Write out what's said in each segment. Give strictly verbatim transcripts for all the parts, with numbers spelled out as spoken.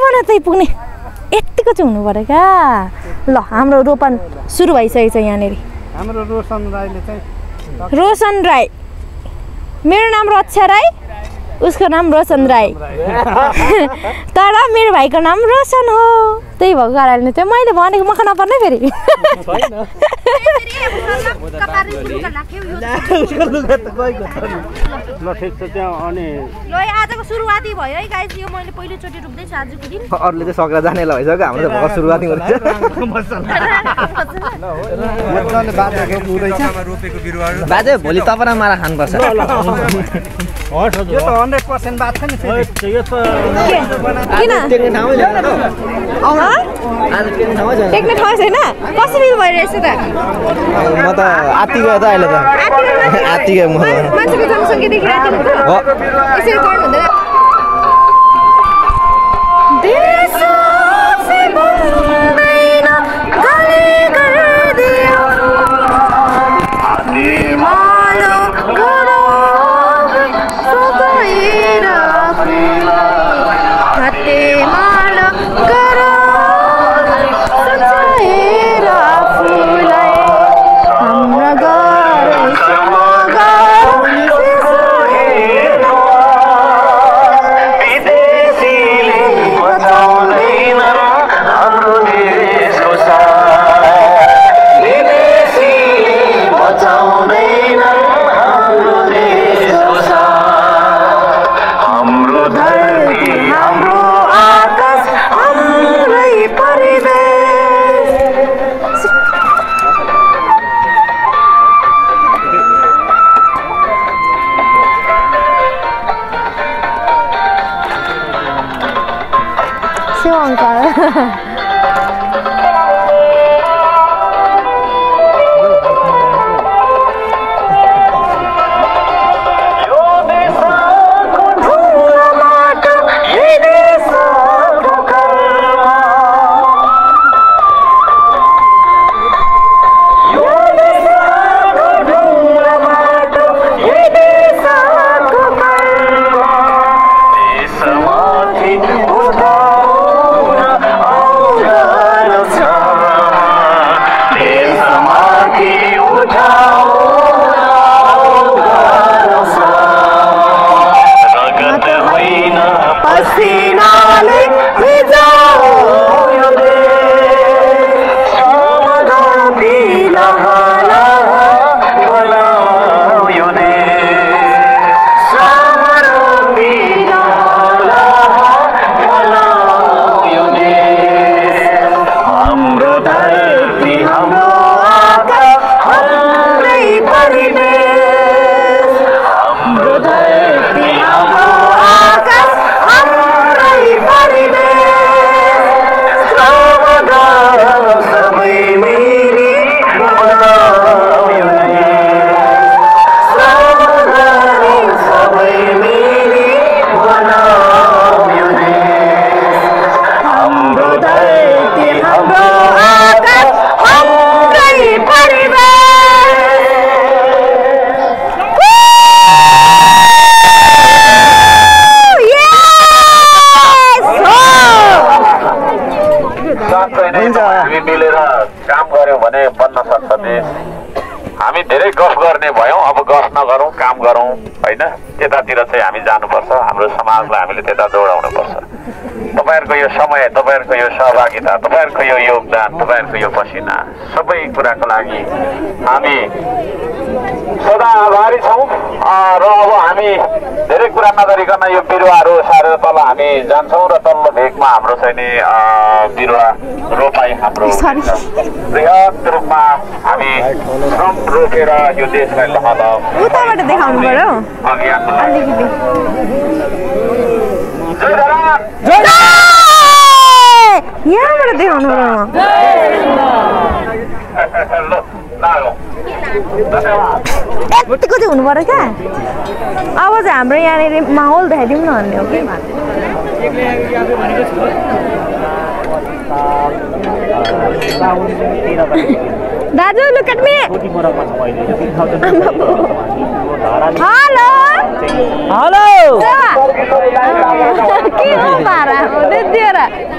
यहाँबाट चाहिँ पुग्ने यतिको चाहिँ हुनु पर्यो क्या ल हाम्रो रोपन सुरु भइसकेको छ यहाँनिर हाम्रो रोशन राईले चाहिँ रोशन राई मेरो नाम रक्षा राई उसको नाम रोशन राई तर मेरो भाइको नाम रोशन हो त्यही भएको कारणले चाहिँ मैले भनेको मख नपर्ने फेरि ल ठिक छ त्यहाँ अनि ल आजको सुरुवाती भयो है गाइस यो मैले पहिलोचोटि रोप्दैछु आजको दिन अरूले चाहिँ सकेर जाने ल भइसक्यो हाम्रो त भर्खर सुरुवाती गर्दैछ रोपेको बिरुवाहरू बाजे भोलि तपाईँ र मारा खानुपर्छ यो त हन्ड्रेड पर्सेन्ट बात छ नि यो त किन टेक्ने ठाउँमै ल्याएर त आज टेक्ने ठाउँमै छैन टेक्ने ठाउँ छैन कसरी भइरहेछ त म त आत्ति गयो त अहिले त आत्ति गयो म मान्छेको जनसङ्ख्या देखिरहेको त यसरी गर्नु हुँदैन हामी धेरै गफ गर्ने भयौं अब गफ नगरौं काम गरौं हैन त्यतातिर चाहिँ हामी जानुपर्छ हाम्रो समाजलाई हामीले त्यता दौडाउनु पर्छ तपाईहरुको यो समय तपाईहरुको यो सहभागिता तपाईहरुको यो योगदान तपाईहरुको यो पसिना सबै कुराको लागि हामी सदा आभारी छौं र अब हामी धेरै कुरा नगरिकन यो बिरुवाहरू सारेर तल हामी जान्छौं र तल्लो भेगमा हाम्रो चाहिँ नि बिरुवा रोपाई हाम्रो बृहत रूपमा हामी श्रम रोपेर यो देशलाई लहल उताबाट देखाउनु पर्यो अघि अलिकति जय जवान जय यहाँबाट देखाउनु पर्यो यतिको चाहिँ हुनु पर्यो क्या अब चाहिँ हाम्रो यहाँनिर माहौल देखाइदिउँ न भन्ने हो कि दाजु look at me hello hello के हो पारा हुँदै दिएर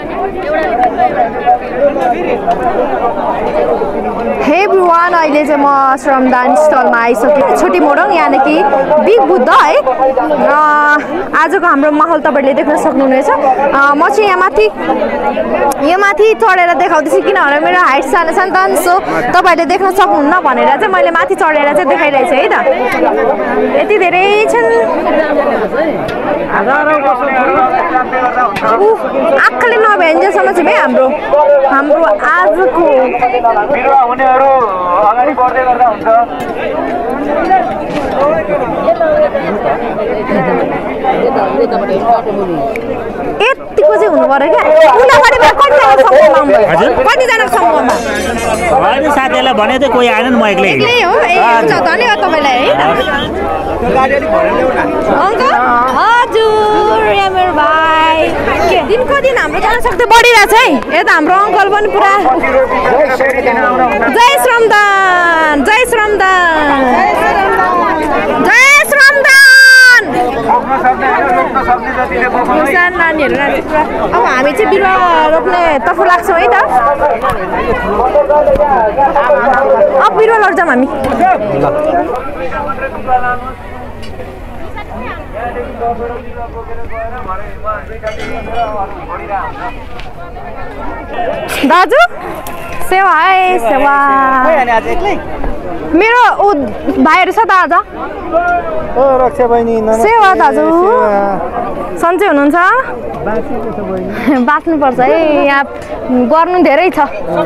हे एभ्रिवान अहिले चाहिँ म श्रमदान स्थलमा आइसकेँ छोटी मोरङ यहाँदेखि बिग बुद्ध है आजको हाम्रो माहौल तपाईँहरूले देख्न सक्नुहुनेछ म चाहिँ यहाँ माथि यहाँ माथि चढेर देखाउँदैछु किनभने मेरो हाइट सानो छ नि त सो तपाईँहरूले देख्न सक्नुहुन्न भनेर चाहिँ मैले माथि चढेर चाहिँ देखाइरहेको छु है त यति धेरै छन् आँखाले नभ्याइन्जेलसम्म चाहिँ है हाम्रो हाम्रो आजको बिरुवा हुनेहरू अगाडि बढ्दै गर्दा हुन्छ यतिको चाहिँ हुनु पर्यो क्या उनीहरूबाट कतिजना समूहमा कतिजना समूहमा साथीहरूलाई भने चाहिँ कोही आएन म एक्लै एक्लै हो ए हुन्छ धन्यवाद तपाईँलाई है अङ्कल हजुर यहाँ मेरो भाइ के दिनको दिन हाम्रो जनशक्ति बढिरहेछ है यता हाम्रो अङ्कल पनि पुरा जय श्रमदान जय श्रमदान जय श्रमदान सानो नानीहरू नानी पुरा अब हामी चाहिँ बिरुवा रोप्ने तर्फ लाग्छौँ है त अब बिरुवा लग्छौँ हामी दाजु सेवा है सेवा मेरो ऊ भाइहरू छ त आज रक्षा बहिनी सेवा दाजु सन्चै हुनुहुन्छ बाँच्नुपर्छ है यहाँ गर्नु धेरै छ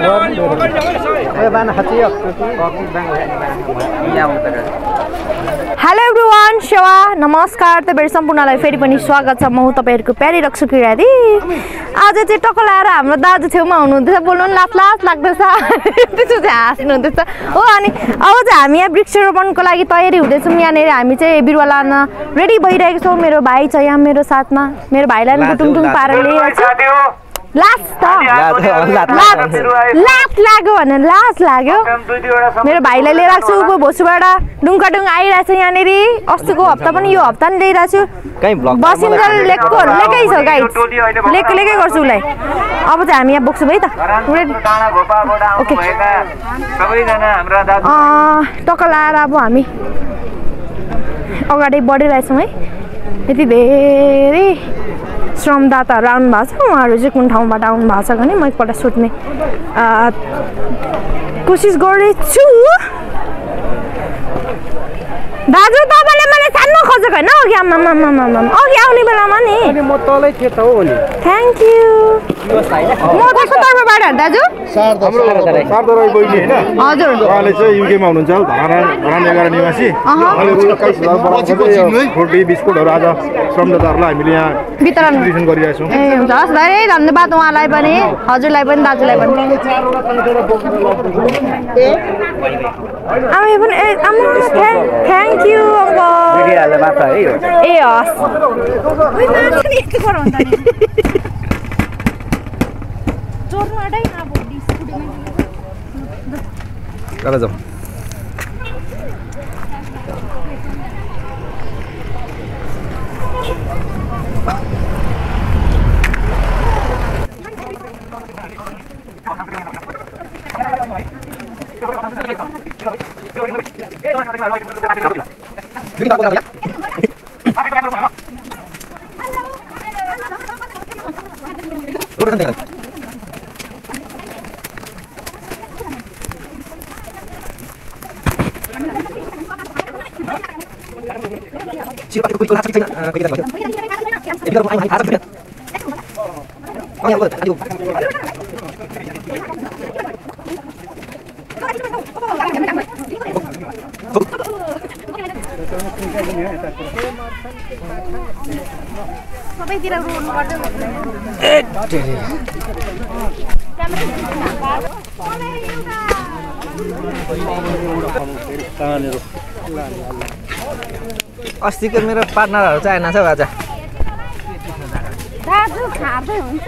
हेलो एभ्रिवान सेवा नमस्कार तपाईँहरू सम्पूर्णलाई फेरि पनि स्वागत छ म हो तपाईँहरूको प्यारी रक्सु किराती आज चाहिँ टक्क लाएर हाम्रो दाजु छेउमा हुनुहुँदैछ बोल्नु पनि लास लास लाग्दैछ त्यसो चाहिँ हाँस्नु हुँदैछ हो अनि अब चाहिँ हामी यहाँ वृक्षरोपणको लागि तयारी हुँदैछौँ यहाँनिर हामी चाहिँ बिरुवा लान रेडी भइरहेको छौँ मेरो भाइ छ यहाँ मेरो साथमा मेरो भाइलाई पनि टुङटुङ पारेर लिएको छु लास त लास लाग्यो भने लास लाग्यो मेरो भाइलाई लिएर आएको छु ऊको भोसुबाट डुङकाडुङ आइरहेको छ यहाँनिर अस्तिको हप्ता पनि यो हप्ता पनि ल्याइरहेको छु बसिन्जल लेकको लेकै छ गाई लेक लेकै गर्छु उसलाई अब चाहिँ हामी यहाँ बोक्छौँ है त ओके टक्क लाएर अब हामी अगाडि बढिरहेछौँ है यति धेरै श्रमदाताहरू आउनु भएको छ उहाँहरू चाहिँ कुन ठाउँबाट आउनु भएको छ भने म एकपल्ट सोध्ने कोसिस गर्दैछु दाजु तपाईँले मैले छान्नु खोजेको होइन अघि आमा अघि आउने बेलामा नि म तलै थिएँ त हो नि थ्याङ्क यू म कस्तो तर्फबाट दाजु सारदराई बहिनी हैन हजुर उहाँले चाहिँ युकेमा हुनुहुन्छ धरान निवासी फ्रुटी बिस्कुटहरू आज श्रमदाताहरूलाई हामीले यहाँ वितरण गरिरहेका छौँ ए हुन्छ हस् धेरै धन्यवाद उहाँलाई पनि हजुरलाई पनि दाजुलाई पनि आमा पनि ए आमा थ्याङ्क यू अङ्कल ए हस् चला जाऊ सबैतिर रोड्नु पर्छ अस्तिको मेरो पार्टनरहरू चाहिँ आएन छ आज दाजु खाँदै हुन्छ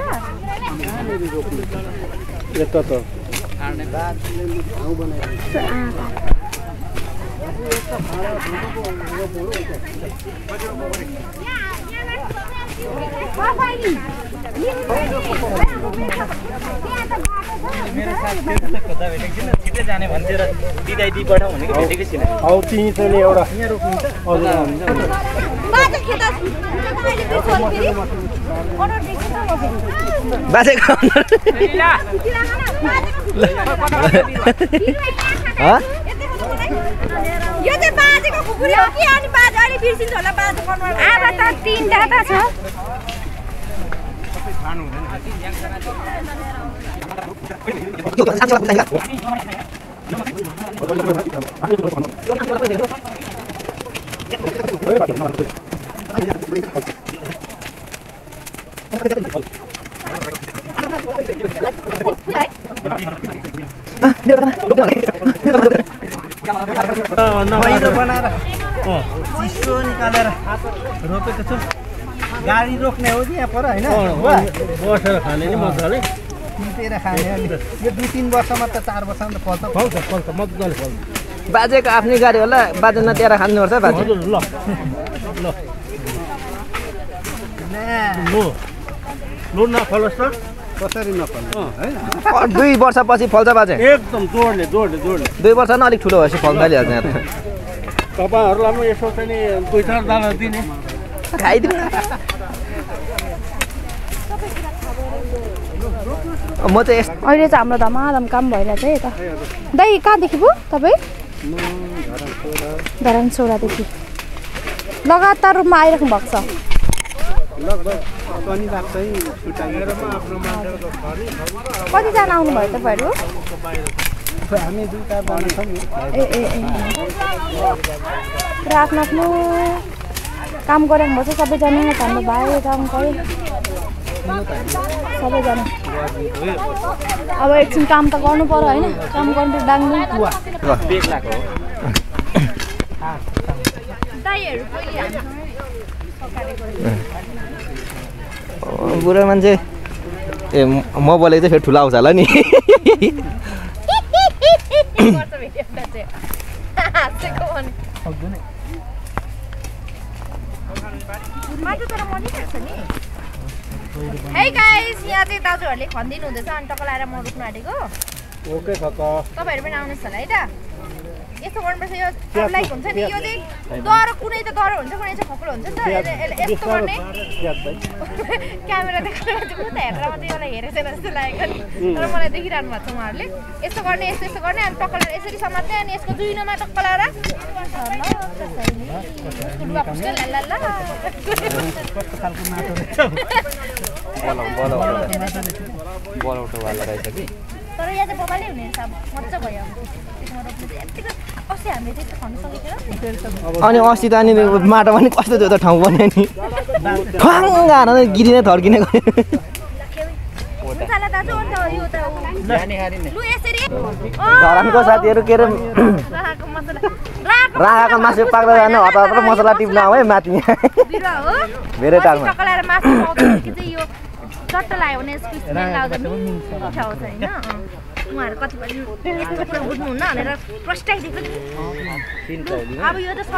मेरो साथीहरु खोज्दा भेटेको छैन छिटै जाने भन्थ्यो र दिदाइ दि पठाउ भनेको भेटेकै छैन हौ तिमी चाहिँ एउटा यहाँ रोक्नुहुन्छ हजुर हुन्छ बाजे खेता अहिले त्यो छोड फेरि अर्डर दिएको छ म बाजे ह यो चाहिँ बाजेको खुकुरी हो कि अनि बाजे अलि बिर्सिन्छ होला बाजे कन्भर्ट आमा त तीनटा त छ खानु नभइदो बनाएर चिसो निकालेर रोपेको छु गाडी रोक्ने हो कि यहाँ पर होइन बसेर खाने नि मजाले टिपेर खाने अनि यो दुई तिन वर्षमा त चार वर्षमा त फल्छ फल्छ फल्छ मजाले फल्छ बाजेको आफ्नै गाडी होला बाजे नतिएर खानुपर्छ बाजे हजुर ल ल लो लो नफलोस् त कसरी नफल्नु हैन दुई वर्षपछि फल्छ बाजे एकदम जोडले जोडले जोडले दुई वर्ष न अलिक ठुलो भएपछि फल्न थालिहाल्छ यहाँ त तपाईँहरूलाई म यसो चाहिँ नि दुई चार दाना दिने खाइदिनु म चाहिँ यस्तो अहिले चाहिँ हाम्रो धमाधम काम भइरहेछ है यता दाइ कहाँदेखि पो तपाईँ धरान सोह्रदेखि लगातार रूपमा आइराख्नु भएको छ कतिजना आउनुभयो तपाईँहरू हामी दुई चारजना छौँ ए ए ए र आफ्नो आफ्नो काम गरिराख्नु भएको छ सबैजना हाम्रो भाइ अङ्कल सबैजना अब एकछिन काम त गर्नु पर्यो होइन काम गर्नु डाङ्नु बुढो मान्छे ए म बोलेको चाहिँ फेरि ठुलो आउँछ होला नि हे गाइस यहाँ चाहिँ दाजुहरूले खनिदिनु हुँदैछ अनि टक्क लाएर म रोक्नु आँटेको ओके छ त तपाईँहरू पनि आउनुहोस् होला है त यस्तो गर्नुपर्छ यो सबलाई हुन्छ नि यो चाहिँ डर कुनै त डर हुन्छ कुनै चाहिँ खप्लो हुन्छ नि त यस्तो गर्ने क्यामेरा देखाएर चाहिँ उता हेरेर मात्रै यसलाई हेरेको छैन जस्तो लागेको नि तर मलाई देखिरहनु भएको छ उहाँहरूले यस्तो गर्ने यस्तो यस्तो गर्ने अनि टक्क लाएर यसरी समात्ने अनि यसको दुईनामा टक्क लाएर तर यहाँ चाहिँ बबाले हुने रहेछ मजा भयो अस्ति हामीले त्यस्तो खानु सकेको थिएन अनि अस्ति त अनि माटो पनि कस्तो त्यो त ठाउँ बन्यो नि ठाङ हान गिरिने थर्किने धरानको साथीहरू के अरे राखाको मासु पाक्दा जानु हतार हतार मसला टिप्न आऊ है माथि धेरै टाढोमा चट्ट लाग्यो भने यसको स्मेल लाउँदा मिठो आउँछ होइन उहाँहरू कतिपय बुझ्नुहुन्न भनेर प्रस्टाइदिएको अब यो त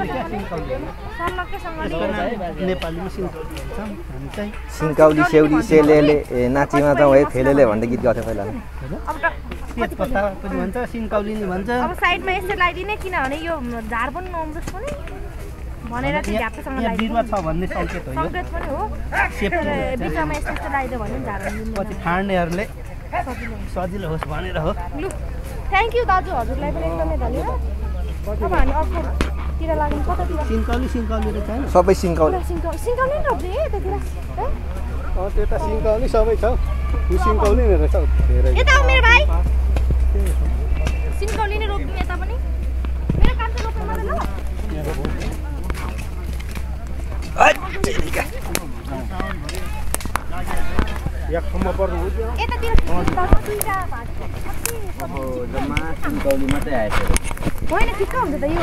सिन्कौली सेउली सेलेले नाचिमा त है फेलेले भन्दै गीत गाउँथ्यो पहिला तेजपत्ता पनि भन्छ सिन्कौली नि भन्छ अब साइडमा यसरी लगाइदिने किनभने यो झार पनि नआउँदोस् पनि भनेर चाहिँ झ्याप्पसँग बिरुवा छ भन्ने सङ्केत हो यो सङ्केत पनि हो बिचमा यस्तो यस्तो लगाइदियो भने झार पछि फाड्नेहरूले सजिलो होस् भनेर हो लु थ्याङ्क यू दाजु हजुरलाई पनि एकदमै धन्यवाद अब हामी अर्कोतिर लाग्नु कतातिर सिन्कौली सिन्कौली त छैन सबै सिन्कौली सिन्कौली नि रोप्ने त्यतिर अँ त्यो त सिन्कौली सबै छ यो सिन्कौली नै रहेछ धेरै यता आऊ मेरो भाइ सिन्कौली नै रोप्दिउँ यता पनि मेरो काम चाहिँ रोप्नु मात्रै ल यहाँसम्म पर्नु हुन्छ यतातिर दुईटा अब जम्मा सिन्कौली मात्रै आएछ होइन ठिक्क हुन्छ त यो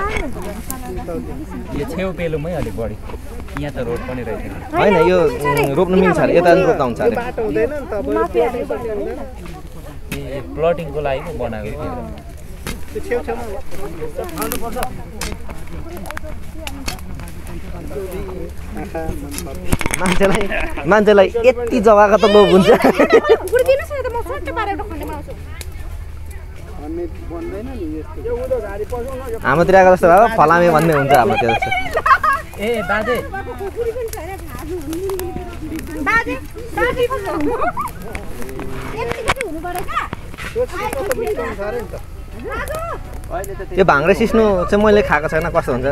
यो छेउ पेलोमै अलिक बढी यहाँ त रोड पनि रहेछ होइन यो रोप्नु मिल्छ अरे यता पनि रोप्दा हुन्छ अरे बाटो हुँदैन नि त अब प्लटिङको लागि पो बनाएको त्यो छेउछेउमा आउनुपर्छ मान्छेलाई मान्छेलाई यति जग्गाको त लोभ हुन्छ हाम्रोतिर आएको जस्तो भयो फलामे भन्ने हुन्छ हाम्रोतिर जस्तो ए बाजे त्यो भाङ्रे सिस्नु चाहिँ मैले खाएको छैन कस्तो हुन्छ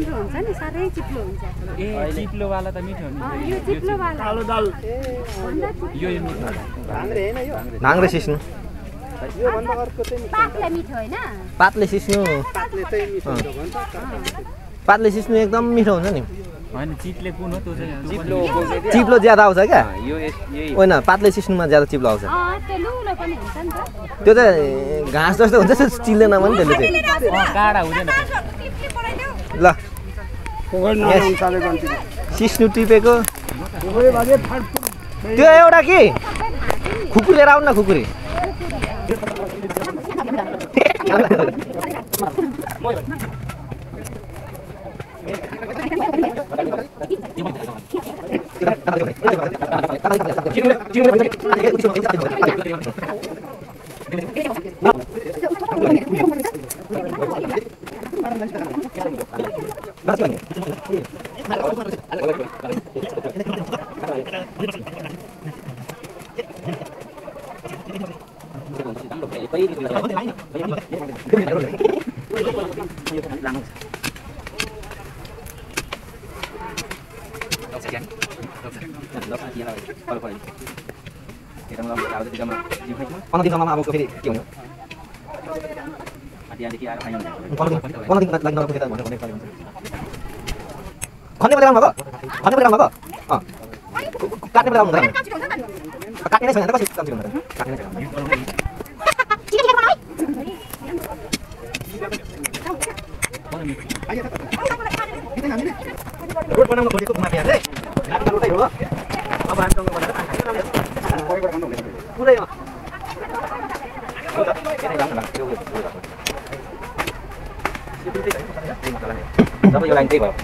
ए चिप्लोवाला त मिठो हुन्छ कालो दाल यो यो मिठो भाङ्रे हैन यो भाङ्रे सिस्नु यो भन्दा अर्को चाहिँ पातले सिस्नु पातले चाहिँ मिठो हुन्छ भन्छ पातले सिस्नु एकदम मिठो हुन्छ नि होइन चिप्ले कुन हो त्यो चाहिँ चिप्लो चिप्लो ज्यादा आउँछ क्या यो यही होइन पातले सिस्नुमा ज्यादा चिप्लो आउँछ त्यो चाहिँ घाँस जस्तो हुन्छ चिल्दैन पनि त्यसले चाहिँ काँडा हुँदैन ल सिस्नु टिपेको त्यो एउटा के खुकुरी लिएर आउनु न खुकुरी पन्ध्र दिनसम्म अब फेरि के हुन्छ पन्ध्र दिन लागि नगएको खन्ने बेला आउनु भएको खन्ने बेला आउनु भएको काट्ने बेला आउनु हुँदैन काट्ने नै छैन त कसरी कम्ती हुन्छ काट्ने नै छैन रोड बनाउन खोजेको माफिया चाहिँ नाटक रोडै हो अब हामीसँग भनेर पुरै हो जब यो लाइन त्यही भयो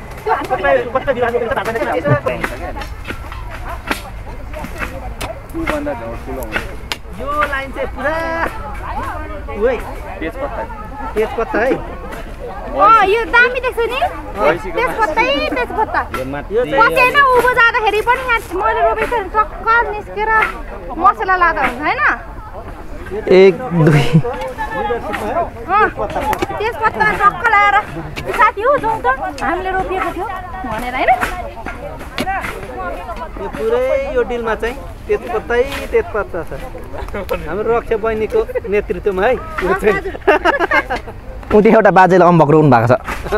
यो लाइन चाहिँ पुरा उही तेजपत्ता तेजपत्ता है अँ यो दामी देख्छु नि तेजपत्तै तेजपत्ता पछि होइन उँभो जाँदाखेरि पनि यहाँ मैले रोपेको टक्क निस्केर मसला लाँदा हुन्छ होइन एक दुई तेजपत्ता टक्क लगाएर साथी हो जाउँ त हामीले रोपिएको थियो भनेर होइन यो पुरै यो डिलमा चाहिँ तेजपत्तै तेजपत्ता छ हाम्रो रक्षा बहिनीको नेतृत्वमा है यो चाहिँ उति एउटा बाजेले अम्बक रोप्नु भएको छ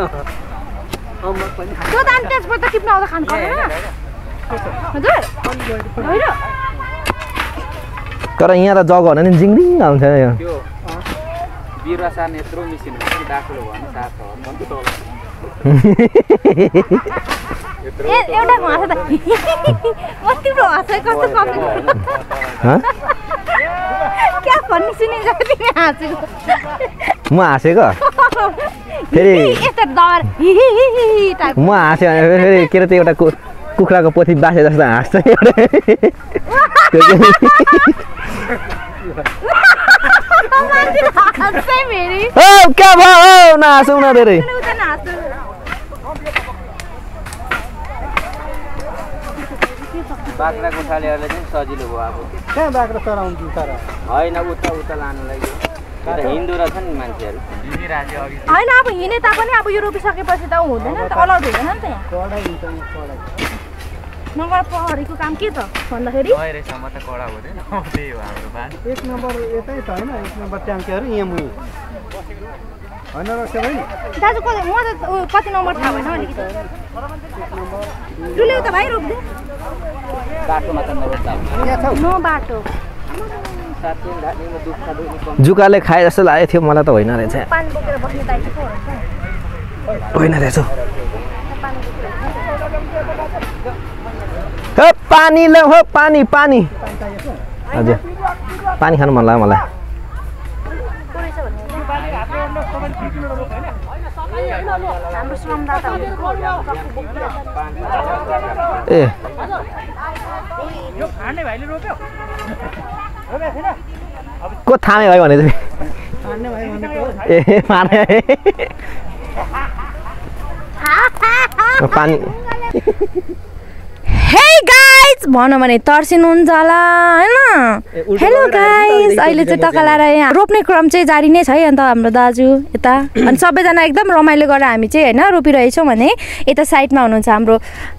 त्यो त अनि तेजपत्ता टिप्न आउँदा खानु पर्दैन हजुर होइन तर यहाँ त जग्गा भने नि जिङरिङ आउँछ यो त्यो बिरुवा सार्ने यत्रो मिसिन हुन्छ कि डाकुलो भयो भने सार्छ ए एउटा हाँस त म तिम्रो हाँस कस्तो कपी क्या भन्ने सुनेको तिमी हाँसेको म हाँसेको फेरि यस्तो डर म हाँसेँ भने फेरि के अरे त्यो एउटा कुखुराको पोथी बासे जस्तो हाँस्छ क्या भयो नहाँसौँ न धेरै बाख्रा गोठालेहरूले चाहिँ सजिलो भयो अब कहाँ बाख्रा चराउँछु तर होइन उता उता लानुलाई हिँड्दो रहेछ नि मान्छेहरू होइन अब हिँडे तापनि अब यो रोपिसकेपछि त हुँदैन नि त अलाउड हुँदैन नि त यहाँ कडा हुन्छ नि कडा नगर प्रहरीको काम के त भन्दाखेरि गहिरेसम्म त कडा हुँदैन त्यही हो हाम्रो बात एक नम्बर यतै छ होइन एक नम्बर ट्याङ्कीहरू यहाँ मुनि होइन रक्षा बहिनी दाजु कति म त कति नम्बर थाहा भएन अलिकति टुल्यौ त भाइ रोप्दै बाटोमा त नरोप्दा न बाटो जुकाले खाए जस्तो लागेको थियो मलाई त होइन रहेछ पानी बोकेर बस्ने दाइ चाहिँ को होइन रहेछ हो पानी ल्याऊ हो पानी पानी हजुर पानी खानु मन लाग्यो मलाई हाम्रो श्रमदाता ए यो खाने भाइले रोप्यो रोप्यो छैन को थामे भयो भने चाहिँ खाने भाइ भनेको ए माने पानी हे गाइज भनौँ भने तर्सिनुहुन्छ होला होइन हेलो गाइज अहिले चाहिँ टकलाएर यहाँ रोप्ने क्रम चाहिँ जारी नै छ है अन्त हाम्रो दाजु यता अनि सबैजना एकदम रमाइलो गरेर हामी चाहिँ होइन रोपिरहेछौँ भने यता साइडमा हुनुहुन्छ हाम्रो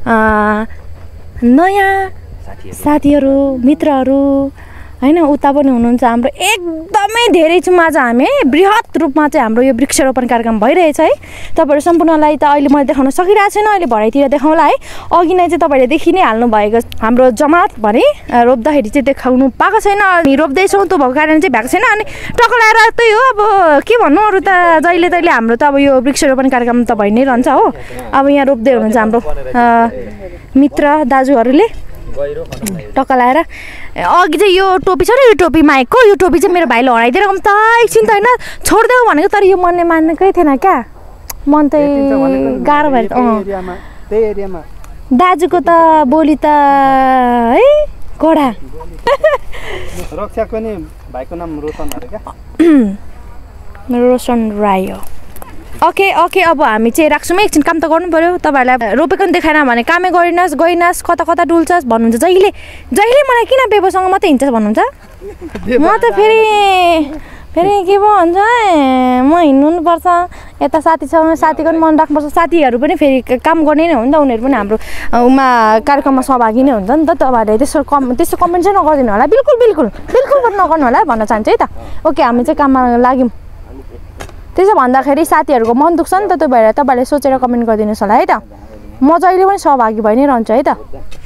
नयाँ साथीहरू मित्रहरू होइन उता पनि हुनुहुन्छ हाम्रो एकदमै धेरै छौँ आज हामी है बृहत रूपमा चाहिँ हाम्रो यो वृक्षारोपण कार्यक्रम भइरहेछ है तपाईँहरू सम्पूर्णलाई त अहिले मैले देखाउन सकिरहेको छैन अहिले भरेतिर देखाउँला है अघि नै चाहिँ तपाईँहरूले देखि नै हाल्नु भएको हाम्रो जमात भने रोप्दाखेरि चाहिँ देखाउनु पाएको छैन अनि रोप्दैछौँ त्यो भएको कारण चाहिँ भएको छैन अनि टक्राएर त्यही हो अब के भन्नु अरू त जहिले तहिले हाम्रो त अब यो वृक्षारोपण कार्यक्रम त भइ नै रहन्छ हो अब यहाँ रोप्दै हुनुहुन्छ हाम्रो मित्र दाजुहरूले टक्का लाएर अघि चाहिँ यो टोपी छ नि यो टोपी माइकको यो टोपी चाहिँ मेरो भाइले हराइदिएर त एकछिन त होइन छोडिदेऊ भनेको तर यो मनले मान्नेकै थिएन क्या मन चाहिँ गाह्रो भयो त्यही एरियामा दाजुको त बोली त है कडा रक्षाको नि भाइको नाम रोशन अरे क्या मेरो रोशन राई हो ओके ओके अब हामी चाहिँ राख्छौँ एकछिन काम त गर्नु पऱ्यो तपाईँहरूलाई रोपेको पनि देखाएन भने कामै गरिनस् गइनस् कता कता डुल्छस् भन्नुहुन्छ जहिले जहिले मलाई किन बेबोसँग मात्रै हिँड्छस् भन्नुहुन्छ म त फेरि फेरि के पो भन्छ म हिँड्नु पनि पर्छ यता साथीसँग साथीको पनि मन राख्नुपर्छ साथीहरू पनि फेरि काम गर्ने नै हो नि त उनीहरू पनि हाम्रो उमा कार्यक्रममा सहभागी नै हुन्छ नि त तपाईँहरूले त्यसो कम त्यस्तो कमेन्ट चाहिँ नगरिदिनु होला बिल्कुल बिल्कुल बिल्कुल पनि नगर्नु होला भन्न चाहन्छु है त ओके हामी चाहिँ काममा लाग्यौँ त्यसो भन्दाखेरि साथीहरूको मन दुख्छ नि त त्यो भएर तपाईँहरूले सोचेर कमेन्ट गरिदिनुहोस् होला है त म जहिले पनि सहभागी भइ नै रहन्छु है त